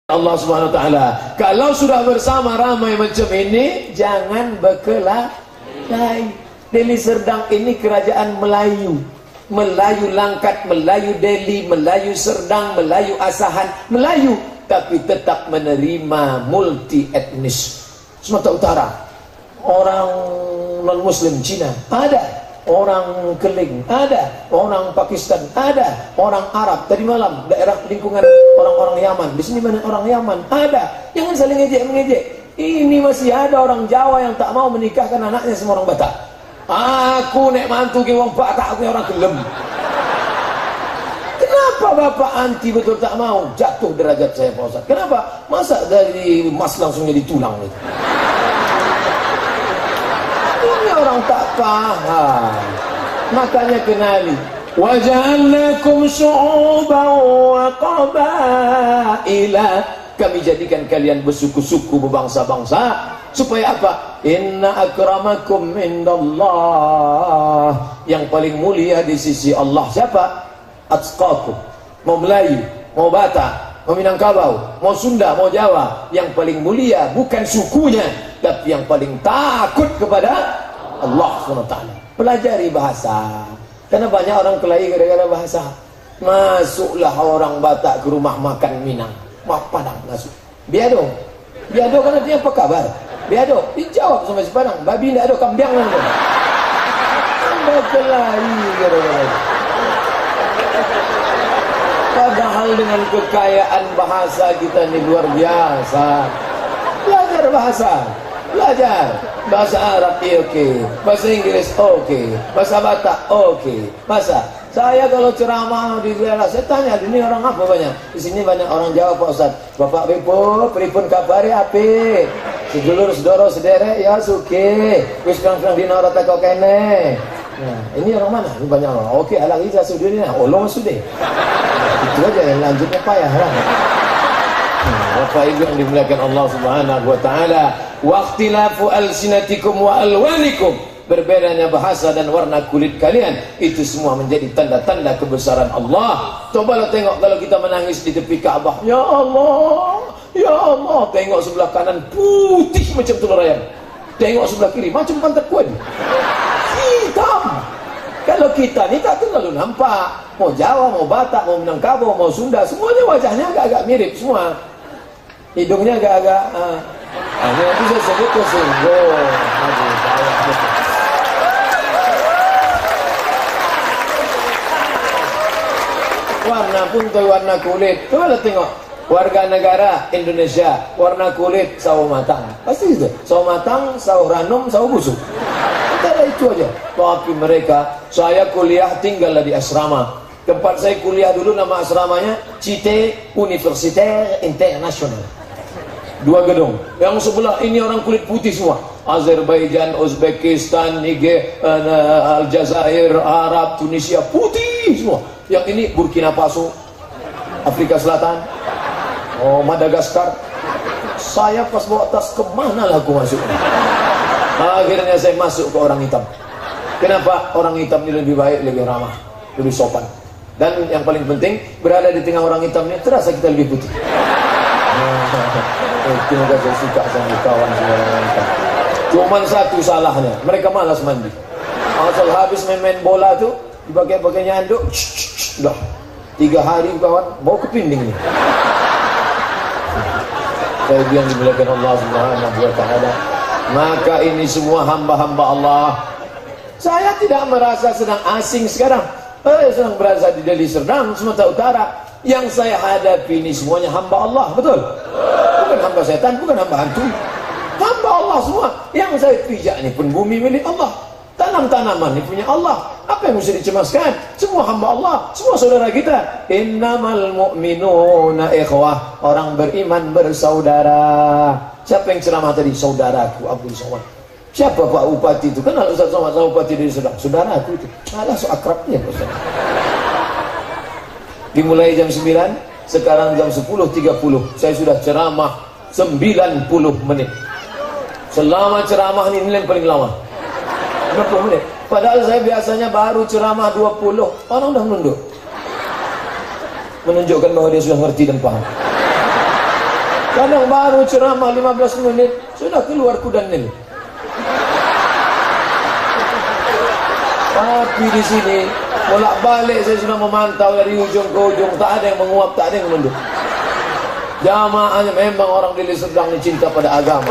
Allah Subhanahu wa taala. Kalau sudah bersama ramai macam ini, jangan berkelahi. Deli Serdang ini kerajaan Melayu. Melayu Langkat, Melayu Deli, Melayu Serdang, Melayu Asahan, Melayu, tapi tetap menerima multi etnis. Sumatera Utara, orang non muslim Cina ada, orang Keling ada, orang Pakistan ada, orang Arab. Tadi malam daerah lingkungan orang-orang Yaman, di sini banyak orang Yaman ada. Jangan saling ngejek-mengejek. Ini masih ada orang Jawa yang tak mau menikahkan anaknya sama orang Batak. Aku nek mantu ki wong Batak, aku orang gelem. Kenapa bapak anti betul tak mau? Jatuh derajat saya Pak Ustaz. Kenapa? Masa dari emas langsung jadi tulang gitu? Ini orang tak paham. Makanya kenali. Wa ja'alnakum syu'uban wa qabaila. Kami jadikan kalian bersuku-suku, berbangsa-bangsa. Supaya apa? Inna akramakum indallah. Yang paling mulia di sisi Allah siapa? Atqakum. Mau Melayu, mau Batak, mau Minangkabau, mau Sunda, mau Jawa, yang paling mulia bukan sukunya, tapi yang paling takut kepada Allah SWT. Pelajari bahasa. Karena banyak orang kelahi gara-gara bahasa. Masuklah orang Batak ke rumah makan Minang, Padang masuk. Biado. Biado kan artinya apa kabar? Biado. Dijawab sama si Padang, babi tidak ada kambiang nanti. Anda kelahi gara-gara. Padahal dengan kekayaan bahasa kita ini luar biasa. Belajar bahasa. Belajar bahasa Arab oke, bahasa Inggris oke, bahasa Batak oke. Bahasa saya kalau ceramah di daerah saya tanya, ini orang apa banyak? Di sini banyak orang Jawa Pak Ustaz. Bapak pripun kabare ape? Sedulur sedoro sederek ya suke. Wis pirang-pirang dina ora teko kene. Nah, ini orang mana? Ini banyak orang. Oke, alang isa sudurnya. Olong sudah. Itu aja yang lanjutnya payah lah. Bapak Ibu yang dimuliakan Allah Subhanahu wa taala, waqtilafu alsinatikum wa alwanikum, berbedanya bahasa dan warna kulit kalian, itu semua menjadi tanda-tanda kebesaran Allah. Cobalah tengok kalau kita menangis di tepi Ka'bah, ya Allah, ya Allah, tengok sebelah kanan putih macam telur ayam, tengok sebelah kiri macam pantat kuat, hitam. Kalau kita ni tak terlalu nampak, mau Jawa, mau Batak, mau Minangkabau, mau Sunda, semuanya wajahnya agak-agak mirip semua. Hidungnya agak-agak nanti saya sebut kesungguh. Warna pun tuh warna kulit. Coba tengok warga negara Indonesia, warna kulit sawo matang, pasti gitu. Sawo matang, sawo ranum, sawo busuk. Antara itu aja. Tapi mereka, saya kuliah tinggallah di asrama. Tempat saya kuliah dulu nama asramanya Cité Universitaire International. 2 gedung. Yang sebelah ini orang kulit putih semua. Azerbaijan, Uzbekistan, Niger, Aljazair, Arab, Tunisia, putih semua. Yang ini Burkina Faso, Afrika Selatan, Madagaskar. Saya pas bawa tas, kemana lah aku masuk? Akhirnya saya masuk ke orang hitam. Kenapa? Orang hitam ini lebih baik, lebih ramah, lebih sopan. Dan yang paling penting, berada di tengah orang hitam ini terasa kita lebih putih. Semoga saya suka sama kawan semua. Cuman satu salahnya, mereka malas mandi. Asal habis main bola tuh dipakai nyanduk, dah 3 hari kawan mau kepinding nih. Saya bilang dimuliakan Allah Subhanahu wa taala. Maka ini semua hamba-hamba Allah. Saya tidak merasa sedang asing sekarang. Saya sedang berada di Deli Serdang, Sumatera Utara. Yang saya hadapi ini semuanya hamba Allah, betul? Bukan hamba setan, bukan hamba hantu. Hamba Allah semua. Yang saya pijak ini pun bumi milik Allah. Tanam-tanaman ini punya Allah. Apa yang mesti dicemaskan? Semua hamba Allah, semua saudara kita. Innamal mu'minuna ikhwah. Orang beriman bersaudara. Siapa yang ceramah tadi? Saudaraku Abdul Somad. Siapa Pak Bupati itu? Kenal Ustaz Somad sama Bupati dari Serdang? Saudaraku itu. Alah so akrabnya Ustaz. Dimulai jam 9, sekarang jam 10.30. Saya sudah ceramah 90 menit. Selama ceramah ini yang paling lama 90 menit. Padahal saya biasanya baru ceramah 20, orang udah menunduk, menunjukkan bahwa dia sudah ngerti dan paham. Kadang baru ceramah 15 menit sudah keluar kudanil. Tapi di sini bolak-balik saya sudah memantau dari ujung ke ujung, tak ada yang menguap, tak ada yang menunduk. Jamaahnya memang orang Deli Serdang ini cinta pada agama.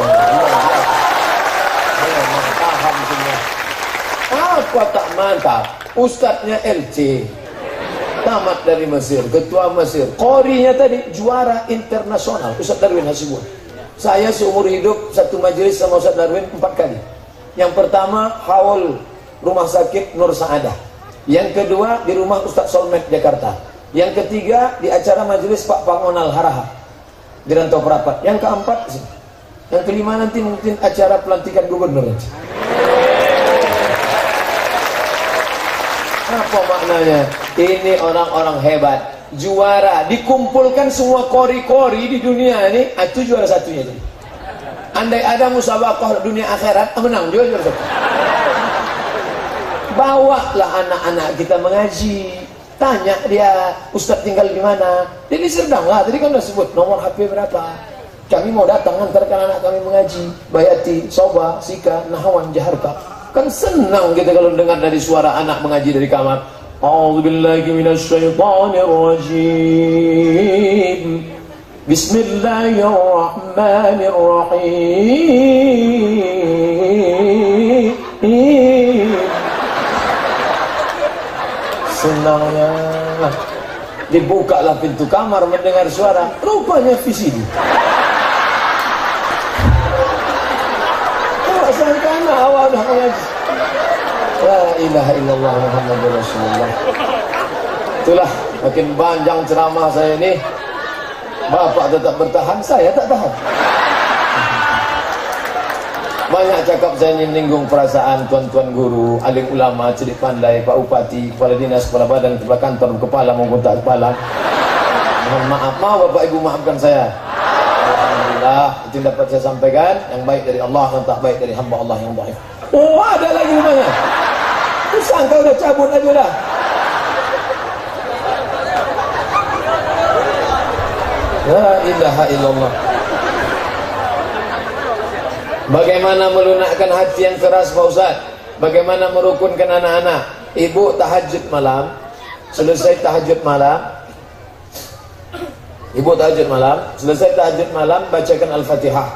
Paham semua. Apa tak mantap? Ustadznya LC, tamat dari Mesir, ketua Mesir. Qorinya tadi juara internasional, Ustadz Darwin Hasibuan. Saya seumur hidup satu majelis sama Ustadz Darwin 4 kali. Yang pertama haul Rumah Sakit Nur Saadah. Yang kedua di rumah Ustadz Solmed Jakarta. Yang ketiga di acara majelis Pak Pangonal Haraha di Rantau Perapat. Yang keempat sini. Yang kelima nanti mungkin acara pelantikan gubernur. Apa maknanya? Ini orang-orang hebat, juara, dikumpulkan semua kori-kori di dunia ini, itu juara satunya. Andai ada musabaqah dunia akhirat, menang juara satu. Bawalah anak-anak kita mengaji, tanya dia, Ustadz tinggal di mana? Jadi Serdang lah, tadi kan udah sebut nomor HP berapa. Kami mau datang antarkan anak kami mengaji, Bayati, Soba, Sika, Nahawan, Jaharka. Kan senang kita kalau dengar dari suara anak mengaji dari kamar. A'udzubillahi minasyaitonirrajim. Bismillahirrahmanirrahim. Senangnya dibukalah pintu kamar mendengar suara, rupanya VCD. Sangkana awal dah mengaji. La ilaha illallah Muhammadur Rasulullah. Itulah makin panjang ceramah saya ini. Bapak tetap bertahan, saya tak tahan. Banyak cakap saya ini menyinggung perasaan tuan-tuan guru, alim ulama, cerdik pandai, Pak Upati, kepala dinas, kepala badan, kepala kantor, kepala maupun tak kepala. Mohon maaf, Bapak Ibu maafkan saya. Alhamdulillah, itu dapat saya sampaikan, yang baik dari Allah, yang tak baik dari hamba Allah yang baik. Oh, ada lagi rupanya. Aku sangka udah cabut aja dah. La ilaha illallah. Bagaimana melunakkan hati yang keras, Pak Ustaz? Bagaimana merukunkan anak-anak? Ibu tahajud malam, selesai tahajud malam, ibu tahajud malam, selesai tahajud malam, bacakan Al-Fatihah.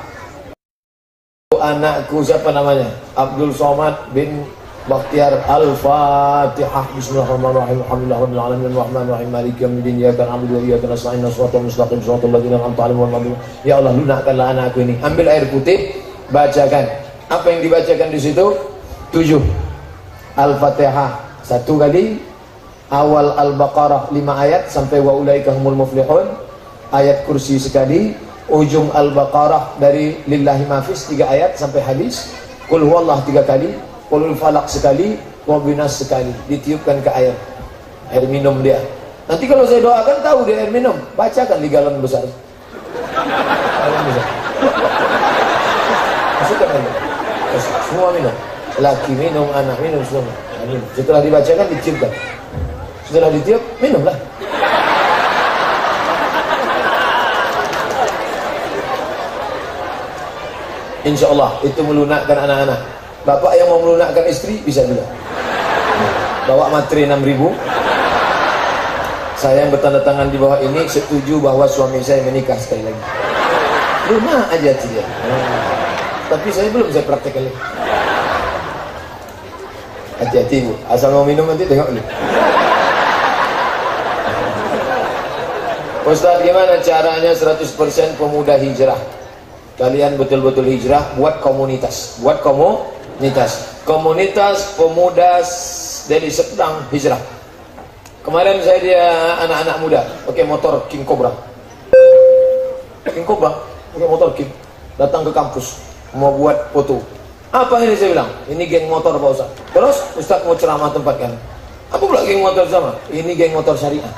Anakku siapa namanya? Abdul Somad bin Bakhtiar. Al-Fatihah. Bismillahirrahmanirrahim. Alhamdulillahirabbil alamin arrahmanirrahim maliki yaumiddin iyyaka na'budu wa iyyaka nasta'in shiratal mustaqim shiratal ladzina an'amta 'alaihim. Ya Allah, lunakkanlah anakku ini. Ambil air putih, bacakan. Apa yang dibacakan di situ? 7. Al-Fatihah 1 kali, awal Al-Baqarah 5 ayat sampai wa ulaika humul muflihun, ayat kursi sekali, ujung Al-Baqarah dari lillahi mafis 3 ayat sampai habis, qul huwallah 3 kali, qul falaq sekali, wa binas sekali, ditiupkan ke air minum dia. Nanti kalau saya doakan tahu dia air minum, bacakan di galon besar. Masukkan air. Semua minum. Laki minum, anak minum, semua minum. Setelah dibacakan ditiupkan. Setelah ditiup, minumlah. Insya Allah itu melunakkan anak-anak. Bapak yang mau melunakkan istri bisa juga. Bawa materi 6.000. Saya yang bertanda tangan di bawah ini setuju bahwa suami saya menikah sekali lagi. Lunak aja dia. Tapi saya belum saya praktekkan lagi. Hati-hati Bu, asal mau minum nanti tengok dulu. Ustaz, gimana caranya 100% pemuda hijrah? Kalian betul-betul hijrah, buat komunitas. Buat komunitas. Komunitas pemuda Deli Serdang hijrah. Kemarin saya dia anak-anak muda pakai motor King Cobra. King Cobra pakai motor King datang ke kampus mau buat foto. Apa ini saya bilang? Ini geng motor Pak Ustaz. Terus Ustaz mau ceramah tempat kan? Apa pula geng motor sama? Ini geng motor syariah.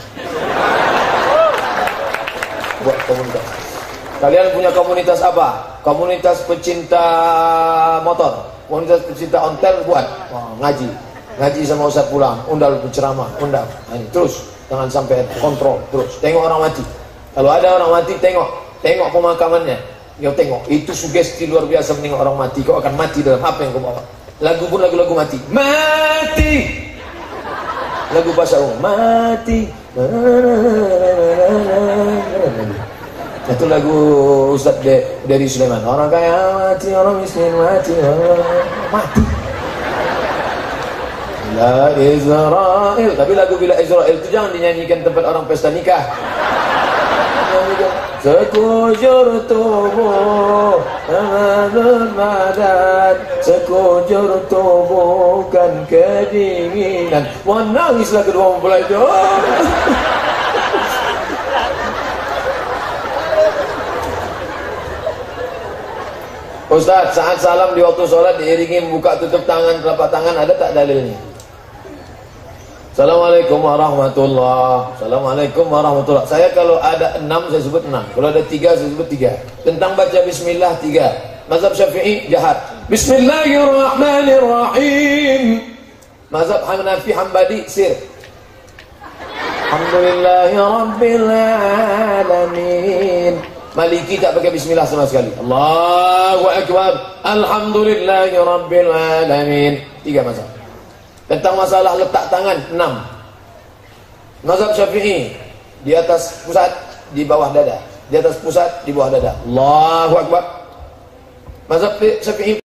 Buat komunitas. Kalian punya komunitas apa? Komunitas pecinta motor, komunitas pecinta ontel buat ngaji. Ngaji sama Ustaz pulang, undang penceramah, undang. Nah, terus jangan sampai kontrol, terus tengok orang mati. Kalau ada orang mati tengok, Tengok pemakamannya, kau tengok, itu sugesti luar biasa menengok orang mati. Kau akan mati dalam apa yang kau bawa. Lagu pun lagu-lagu mati. Mati. Lagu bahasa umum, mati. Itu lagu Ustaz dari Sulaiman. Orang kaya mati, orang miskin mati, mati. Bila Israel. Tapi lagu Bila Israel itu jangan dinyanyikan tempat orang pesta nikah. Sekujur tubuh amanul madad, sekujur tubuh kan kedinginan. Wah, nangislah kedua mempelai itu. Ustaz, saat salam di waktu sholat diiringi buka tutup tangan, telapak tangan, ada tak dalilnya? Assalamualaikum warahmatullah. Assalamualaikum warahmatullah. Saya kalau ada 6 saya sebut 6. Kalau ada 3 saya sebut 3. Tentang baca bismillah 3. Mazhab Syafi'i jahat. Bismillahirrahmanirrahim. Mazhab Hanafi Hambali sir. Alhamdulillahirabbil alamin. Maliki tak pakai bismillah sama sekali. Allahu akbar. Alhamdulillahirabbil alamin. 3 mazhab. Tentang masalah letak tangan 6. Mazhab Syafi'i di atas pusat, di bawah dada. Di atas pusat, di bawah dada. Allahu akbar. Mazhab Syafi'i